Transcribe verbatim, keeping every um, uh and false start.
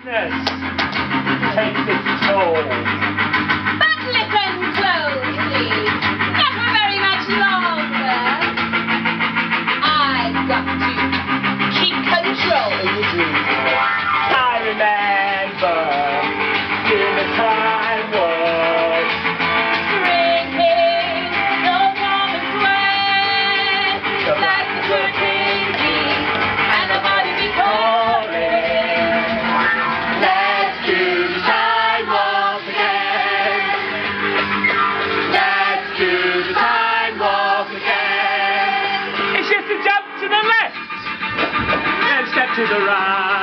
darkness takes its toll. But listen closely, not for very much longer. I've got to keep control. I remember when the time was Drinking the warm and sweat, like the curtain beat and the body be calling. let's do the time walk again. Let's do the time walk again. It's just a jump to the left and step to the right.